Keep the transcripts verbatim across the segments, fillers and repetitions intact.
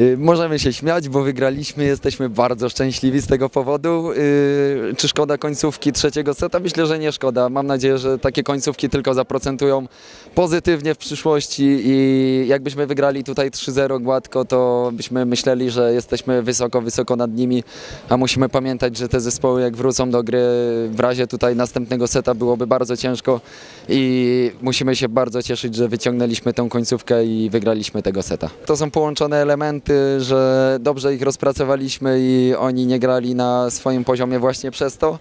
Możemy się śmiać, bo wygraliśmy, jesteśmy bardzo szczęśliwi z tego powodu. Czy szkoda końcówki trzeciego seta? Myślę, że nie szkoda. Mam nadzieję, że takie końcówki tylko zaprocentują pozytywnie w przyszłości i jakbyśmy wygrali tutaj trzy zero gładko, to byśmy myśleli, że jesteśmy wysoko, wysoko nad nimi, a musimy pamiętać, że te zespoły jak wrócą do gry, w razie tutaj następnego seta byłoby bardzo ciężko i musimy się bardzo cieszyć, że wyciągnęliśmy tę końcówkę i wygraliśmy tego seta. To są połączone elementy, że dobrze ich rozpracowaliśmy i oni nie grali na swoim poziomie właśnie przez to.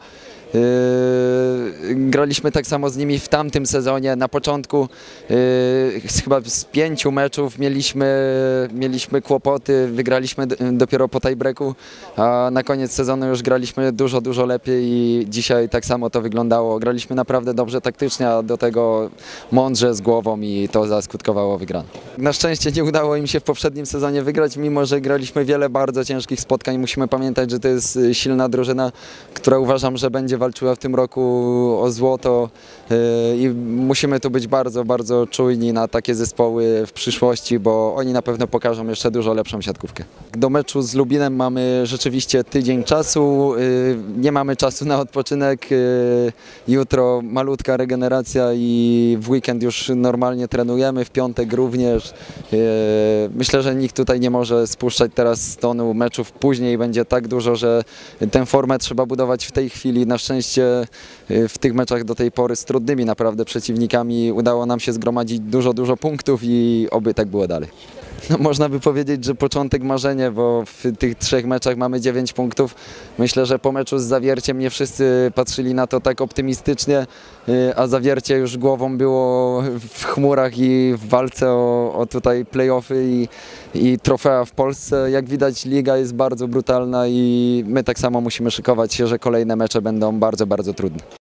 Yy, graliśmy tak samo z nimi w tamtym sezonie. Na początku yy, chyba z pięciu meczów mieliśmy, mieliśmy kłopoty, wygraliśmy dopiero po tiebreaku, a na koniec sezonu już graliśmy dużo, dużo lepiej i dzisiaj tak samo to wyglądało. Graliśmy naprawdę dobrze taktycznie, a do tego mądrze z głową i to zaskutkowało wygraną. Na szczęście nie udało im się w poprzednim sezonie wygrać, mimo że graliśmy wiele bardzo ciężkich spotkań. Musimy pamiętać, że to jest silna drużyna, która uważam, że będzie walczyła w tym roku o złoto i musimy tu być bardzo, bardzo czujni na takie zespoły w przyszłości, bo oni na pewno pokażą jeszcze dużo lepszą siatkówkę. Do meczu z Lubinem mamy rzeczywiście tydzień czasu, nie mamy czasu na odpoczynek, jutro malutka regeneracja i w weekend już normalnie trenujemy, w piątek również. Myślę, że nikt tutaj nie może spuszczać teraz z tonu meczów później, będzie tak dużo, że tę formę trzeba budować w tej chwili. Na szczęście w tych meczach do tej pory z trudnymi naprawdę przeciwnikami udało nam się zgromadzić dużo, dużo punktów i oby tak było dalej. No, można by powiedzieć, że początek marzenia, bo w tych trzech meczach mamy dziewięć punktów. Myślę, że po meczu z Zawierciem nie wszyscy patrzyli na to tak optymistycznie, a Zawiercie już głową było w chmurach i w walce o, o tutaj play-offy i, i trofea w Polsce. Jak widać, liga jest bardzo brutalna i my tak samo musimy szykować się, że kolejne mecze będą bardzo, bardzo trudne.